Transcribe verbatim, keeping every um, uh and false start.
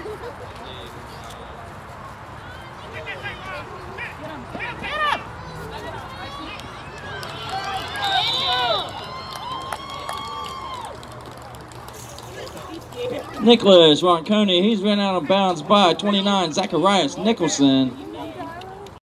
Nicholas Ronconi, he's run out of bounds by twenty-nine, Zacharias Nicholson.